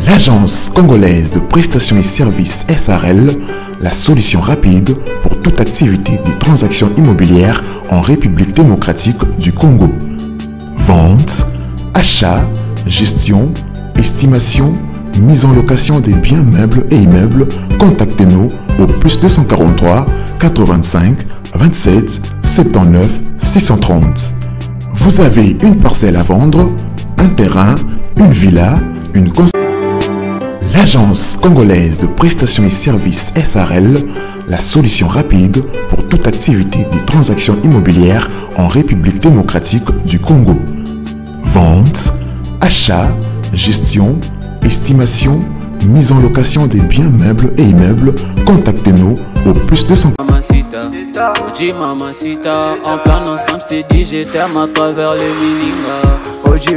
L'agence congolaise de prestations et services SARL, la solution rapide pour toute activité des transactions immobilières en République démocratique du Congo. Vente, achat, gestion, estimation, mise en location des biens meubles et immeubles, contactez-nous au +243 85 27 79 630. Vous avez une parcelle à vendre, un terrain, une villa, une construction. L'agence congolaise de prestations et services SARL, la solution rapide pour toute activité des transactions immobilières en République démocratique du Congo. Vente, achat, gestion, estimation, mise en location des biens meubles et immeubles, contactez-nous au +200. Oji mamacita, en plan ensemble, je t'ai dit je t'aime à travers les miningas. Oji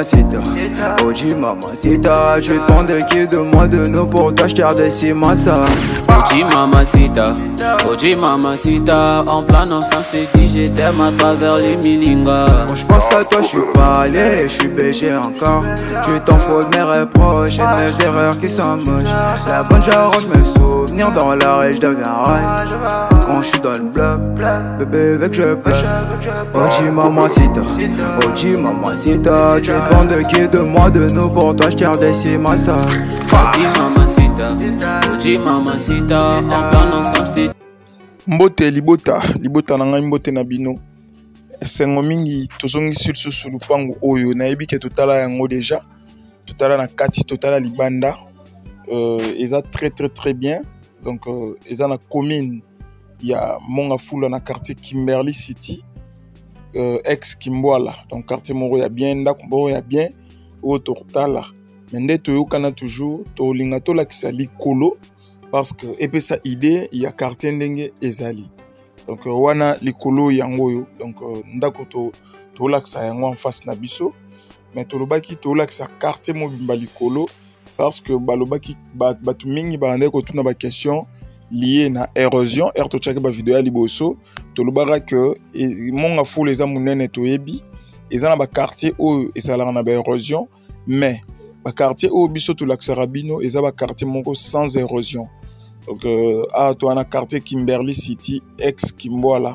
mamacita, je t'en qui de moi de nous pour toi, je t'ai redessi massa. Oji mamacita, en plan ensemble, je t'ai dit je t'aime à travers les miningas. Quand je pense à toi, je suis pas allé, je suis BG encore. Je t'en fous de mes reproches et de mes erreurs qui sont moches. La bonne j'arrange mes souvenirs dans la rue, je deviens rage. Quand je suis dans le bloc, bébé veut que je pleure. Oji mamacita, tu te qui de moi de nous pour toi, je t'ai redessi massa. Oji mamacita, en plan ensemble, je t'ai dit. Mbote libota na ngai mbote na bino sengo mingi tozongi sur lupango oyo nayebi ke totala yango déjà totala na kati totala libanda eza très bien donc eza na commune ya Mongafula na quartier Kimberley City ex Kimbwala donc quartier moko ya bien ndako moko ya bien oyo totala mende toyokana toujours tolinga tolakisa likolo parce que epesa idée ya quartier ndenge ezali donc wana likolo yango yo donc ndako to laksa yango en face na biso mais tolobaki to laksa quartier mobimba likolo parce que balobaki batu mingi baande ko tuna ba question liée na érosion to chaka ba vidéo ya liboso tolobaka que Mongafula eza munene toyebi eza na ba quartier oyo ezalaka na ba érosion mais ba quartier oyo biso to laksa rabino eza ba quartier moko sans érosion. Donc, toi, dans quartier Kimberley City, ex-Kimbwala,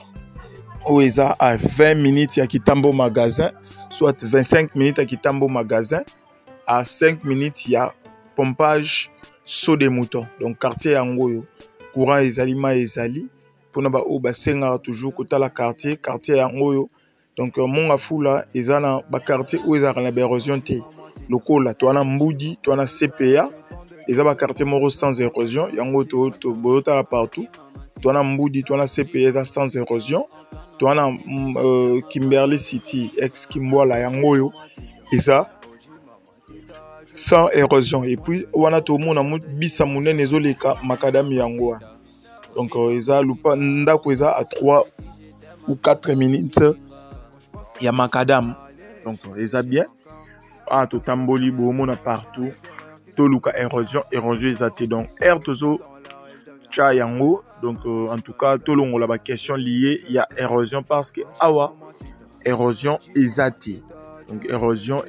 où il à 20 minutes à Kitambo magasin, soit 25 minutes à Kitambo magasin, à 5 minutes il y a pompage saut des moutons. Donc, quartier Angoyo, courant ezali, ma ezali, pour nous senga toujours côté la quartier Angoyo. Donc, Mongafula, ils ont un quartier où ils ont la érosion. Local, toi, on Mboudi, toi, on CPA. Ils ont un quartier moro sans érosion. Yango to bota partout. Toi na Mboudi, toi na CPS sans érosion. Toi na Kimberley City, ex Kimbwala yango yo. Isa sans érosion. Et puis wana to mona bisa munene ezoleka makadam yango. Donc isa lupa ndako isa à 3 ou 4 minutes ya makadam. Donc isa bien. Ah to tamboli bo mona partout. Toluka érosion ezate donc tozo cha yango donc en tout cas tolongo la question liée il y a érosion parce que awa érosion ezate donc érosion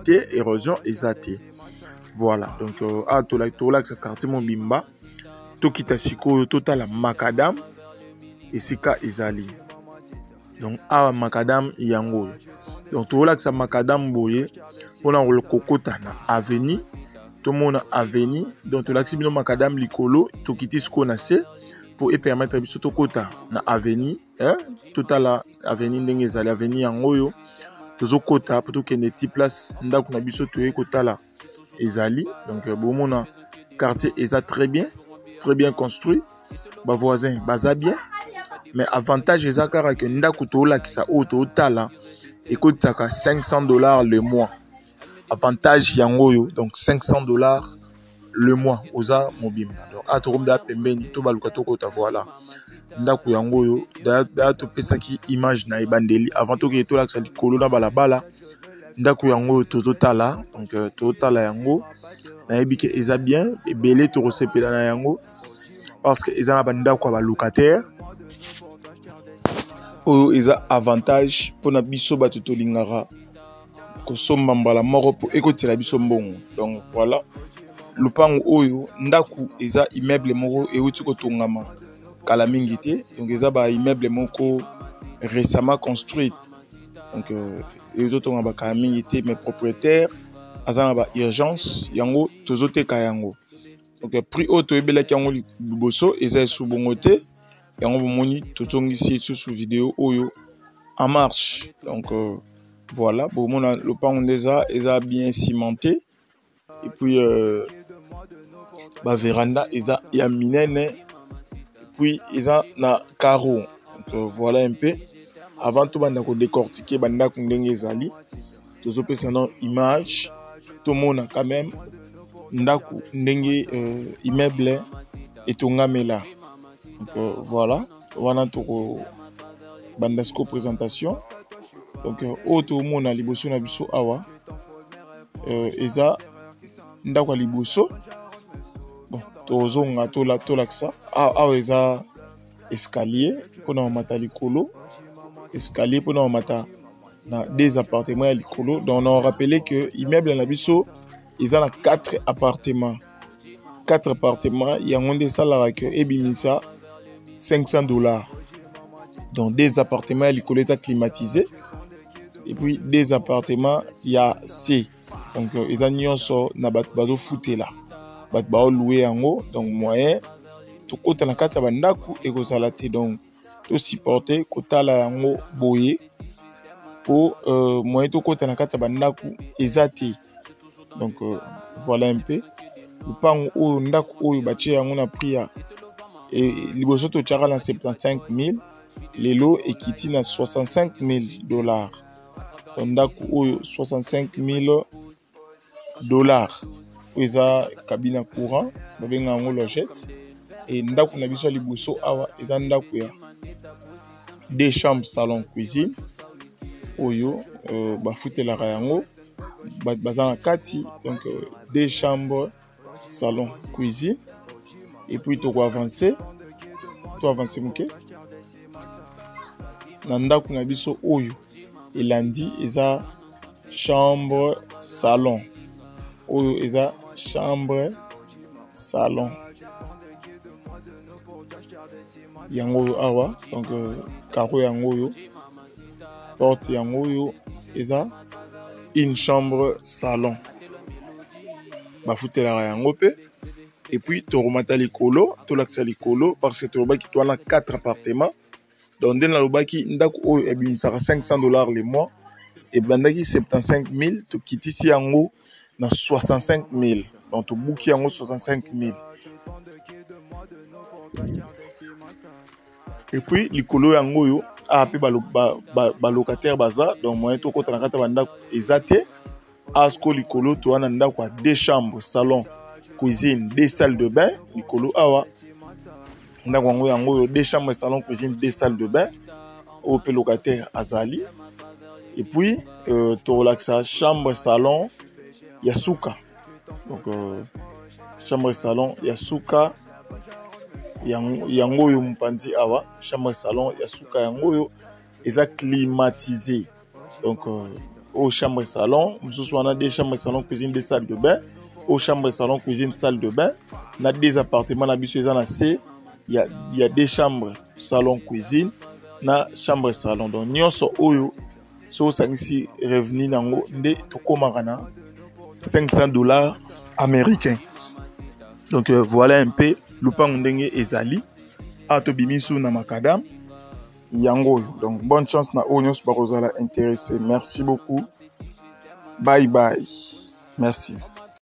ezate voilà donc tolak sa quartier mobimba tokita siko total makadam esika ezali donc awa makadam yango donc tolak sa makadam boye pona le kokota na avenue tout le monde avenue donc l'accès makadam likolo to quitter ce qu'on a c'est pour permettre biso to kota na avenue total avenue ndenge ezali avenue yangoyo tozo kota pour to kende ti place ndako na biso to ekota la ezali donc bomona quartier eza très bien construit ba voisins baza bien mais avantage eza kara que ndako to lakisa o to tala ekotaka $500 le mois. Avantage yangoyo donc $500 le mois oza mobimba donc atoromda pembeni to baluka to kota voilà ndako yangoyo da to pesaki image na ebandeli avant to ke to laksa likolo na balabala ndako yangoyo tozotala donc tozotala yango na yebike eza bien ebele to resepela na yango parce que eza na bandako ba locataire oyo eza avantage pona biso bato tolingara kosomba mbala moko po ekotela biso mbongo. Donc voilà, lupango oyo ndaku eza immeuble moko euti kotongama kala mingi te. Donc eza ba immeuble moko récemment construit. Donc euti tongama ba kala mingi te, mais propriétaire azana ba urgence yango tozoteka yango. Donc prix auto ebelaki yango liboso eza sous bongo te. Yango bomoni tozongisi sous vidéo oyo en marche. Donc voilà, bon mon le pan déjà est bien cimenté et puis ba véranda eza ya minene et puis eza na carreau. Donc voilà un peu avant tout banda ko décortiquer banda ko ndenge ezali tozopesa na image tout mona quand même ndaku ndenge immeuble etongamela. Donc voilà, voilà tout bandasco présentation. Donc auto mona liboso na biso awa eza ndako liboso. Bon tozonga tolaksa awa eza escalier pona mata likolo, escalier pona mata na des appartements à likolo. Donc on a rappelé que immeuble na biso eza na 4 appartements. 4 appartements yango nde salara que ebimisa $500. Donc des appartements à likolo est climatisé. Et puis des appartements il y a C. Donc ils ont so na bato fouté là. Bato ba louer en haut. Donc moyen to kota na kata bandaku et ko salate. Donc to supporter kota la en haut boyer pour moyen to kota na kata bandaku ezati. Donc voilà un peu. Le pan o ndaku o bachi yango na prix et liboso to tchara na 75,000. Les lots ekiti na $65,000. Ndaku oyo $65,000. Eza cabine courant babenga ngo logette et ndaku na biso liboso awa eza ndaku ya 2 chambres salon cuisine oyo bafutela yango bazana kati. Donc 2 chambres salon cuisine et puis to avancer muke na ndaku na biso oyo elandi eza chambre salon oyo eza chambre salon yango awa. Donc carreau yango yo porte yango yo eza une chambre salon bafutela yango pe. Et puis to remata likolo to laksa likolo parce que to baki to na 4 appartements. Donc dans la lobaki ndaku oyo ebimisaka $500 le mois et bandaki 75,000 to kitisi yango na 65,000. Donc to bouki yango 65,000. Et puis likolo yango yo a pe ba locataire baza. Donc moyen to kota na kata bandaku ezate asko likolo to na ndaku a 2 chambres salon cuisine, 2 salles de bain likolo awa. Ndaku yango 2 chambres salon cuisine, 2 salles de bain au pe locataire azali. Et puis to relaxa chambre salon yasuka. Donc chambre salon yasuka yango yo mpandi awa. Chambre salon yasuka yango yo eza climatisé. Donc au chambre salon mususu wana 2 chambres salon cuisine, 2 salles de bain. Au chambre salon cuisine, salle de bain na 2 appartements na biso eza na C. Il y a 2 chambres salon cuisine na chambre salon. Donc nyonso oyo so sangisi revenu nango nde tokomaka na $500 américains. Donc voilà un peu lupango ndenge ezali ato bimisu na makadam yango. Donc bonne chance na oyo nyonso bakozala intéressé. Merci beaucoup. Bye bye. Merci.